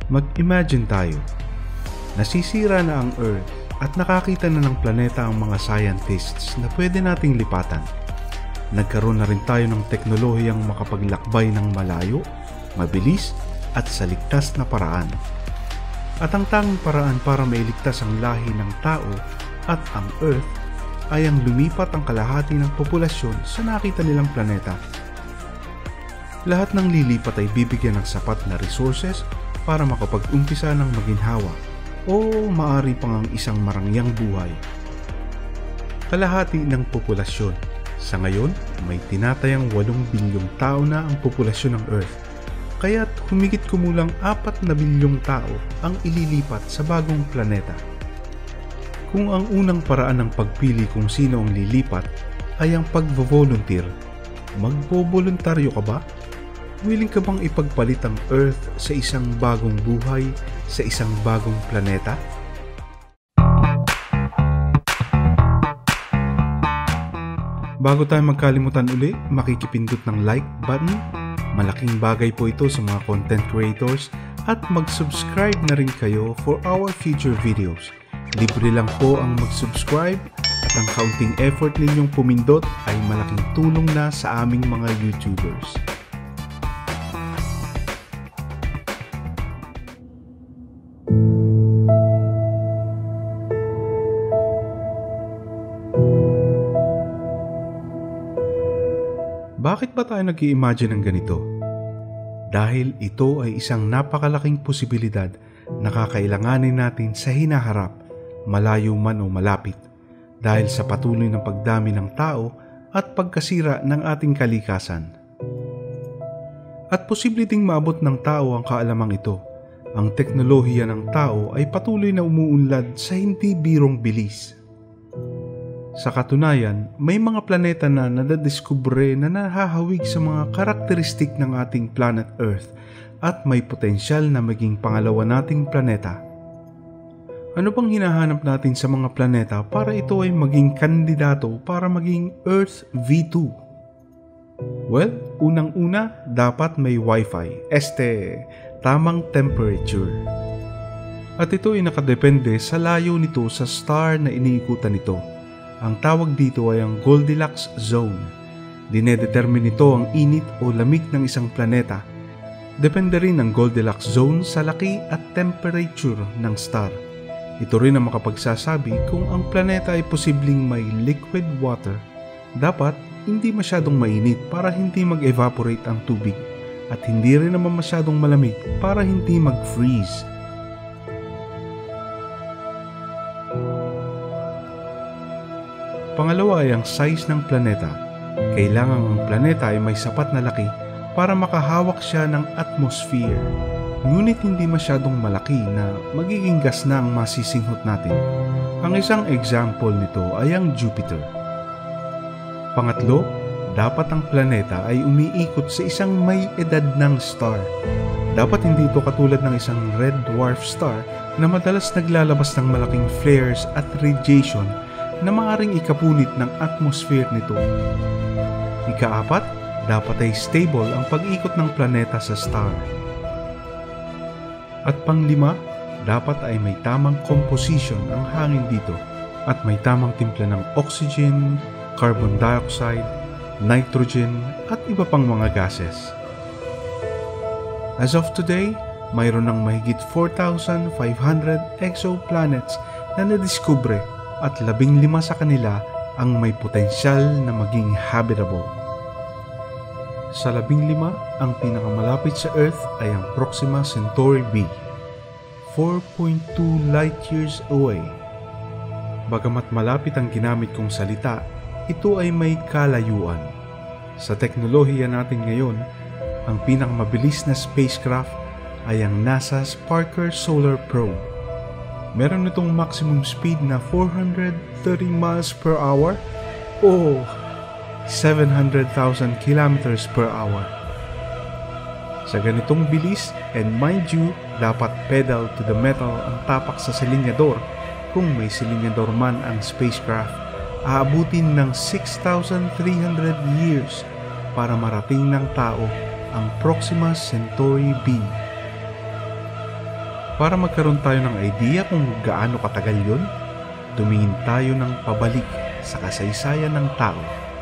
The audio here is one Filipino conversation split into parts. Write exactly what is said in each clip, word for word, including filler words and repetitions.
Mag-imagine tayo. Nasisira na ang Earth at nakakita na ng planeta ang mga scientists na pwede nating lipatan. Nagkaroon na rin tayo ng teknolohiyang makapaglakbay ng malayo, mabilis at sa ligtas na paraan. At ang tanging paraan para mailigtas ang lahi ng tao at ang Earth ay ang lumipat ang kalahati ng populasyon sa nakita nilang planeta. Lahat ng lilipat ay bibigyan ng sapat na resources para makapag-umpisa ng maginhawa o maari pang ang isang marangyang buhay. Kalahati ng populasyon. Sa ngayon, may tinatayang walong bilyong tao na ang populasyon ng Earth. Kaya't humigit kumulang apat na bilyong tao ang ililipat sa bagong planeta. Kung ang unang paraan ng pagpili kung sino ang lilipat ay ang pagvo-volunteer, magbo-voluntaryo ka ba? Willing ka bang ipagpalit ang Earth sa isang bagong buhay sa isang bagong planeta? Bago tayo magkalimutan uli, makikipindot ng like button. Malaking bagay po ito sa mga content creators at mag-subscribe na rin kayo for our future videos. Libre lang po ang mag-subscribe at ang kaunting effort ninyong pumindot ay malaking tulong na sa aming mga YouTubers. Bakit ba tayo nag-i-imagine ng ganito? Dahil ito ay isang napakalaking posibilidad na kakailanganin natin sa hinaharap, malayo man o malapit, dahil sa patuloy ng pagdami ng tao at pagkasira ng ating kalikasan. At posible ding maabot ng tao ang kaalamang ito. Ang teknolohiya ng tao ay patuloy na umuunlad sa hindi birong bilis. Sa katunayan, may mga planeta na nadadiskubre na nahahawig sa mga karakteristik ng ating planet Earth at may potensyal na maging pangalawa nating planeta. Ano bang hinahanap natin sa mga planeta para ito ay maging kandidato para maging Earth V two? Well, unang-una, dapat may Wi-Fi, este, tamang temperature. At ito ay nakadepende sa layo nito sa star na iniikutan nito. Ang tawag dito ay ang Goldilocks Zone. Dinedetermine nito ang init o lamig ng isang planeta. Depende rin ang Goldilocks Zone sa laki at temperature ng star. Ito rin ang makapagsasabi kung ang planeta ay posibleng may liquid water. Dapat hindi masyadong mainit para hindi mag-evaporate ang tubig at hindi rin naman masyadong malamig para hindi mag-freeze. Pangalawa ay ang size ng planeta. Kailangan ang planeta ay may sapat na laki para makahawak siya ng atmosphere. Ngunit hindi masyadong malaki na magiging gas na ang masisinghot natin. Ang isang example nito ay ang Jupiter. Pangatlo, dapat ang planeta ay umiikot sa isang may edad ng star. Dapat hindi ito katulad ng isang red dwarf star na madalas naglalabas ng malaking flares at radiation na maaaring ikapunit ng atmosphere nito. Ikaapat, dapat ay stable ang pag-ikot ng planeta sa star. At panglima, dapat ay may tamang composition ang hangin dito at may tamang timpla ng oxygen, carbon dioxide, nitrogen at iba pang mga gases. As of today, mayroon ng mahigit four thousand five hundred exoplanets na nadiskubre at labing lima sa kanila ang may potensyal na maging habitable. Sa labing lima, ang pinakamalapit sa Earth ay ang Proxima Centauri b, four point two light years away. Bagamat malapit ang ginamit kong salita, ito ay may kalayuan. Sa teknolohiya natin ngayon, ang pinakamabilis na spacecraft ay ang NASA's Parker Solar Probe. Meron nitong maximum speed na four hundred thirty miles per hour o seven hundred thousand kilometers per hour. Sa ganitong bilis, and mind you, dapat pedal to the metal ang tapak sa silinyador. Kung may silinyador man ang spacecraft, aabutin ng six thousand three hundred years para marating ng tao ang Proxima Centauri b. Para magkaroon tayo ng idea kung gaano katagal yun, tumingin tayo ng pabalik sa kasaysayan ng tao.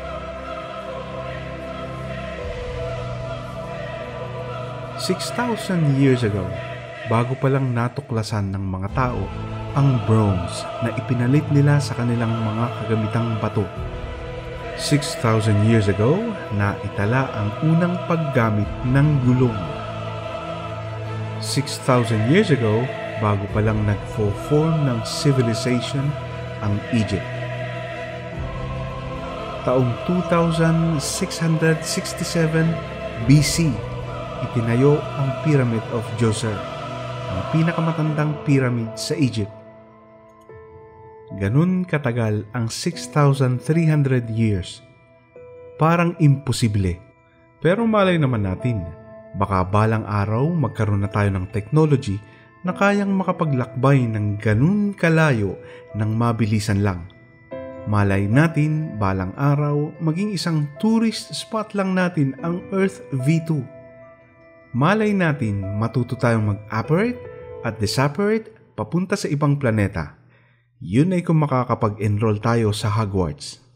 six thousand years ago, bago pa lang natuklasan ng mga tao ang bronze na ipinalit nila sa kanilang mga kagamitang bato. six thousand years ago, naitala ang unang paggamit ng gulong. six thousand years ago, bago pa lang nag-form ng civilization ang Egypt. Taong two thousand six hundred sixty-seven B C, itinayo ang Pyramid of Djoser, ang pinakamatandang pyramid sa Egypt. Ganun katagal ang six thousand three hundred years. Parang imposible. Pero malay naman natin, baka balang araw magkaroon na tayo ng technology na kayang makapaglakbay ng ganun kalayo ng mabilisan lang. Malay natin, balang araw, maging isang tourist spot lang natin ang Earth V two. Malay natin, matuto tayong mag-apparate at disapparate papunta sa ibang planeta. Yun ay kung makakapag-enroll tayo sa Hogwarts.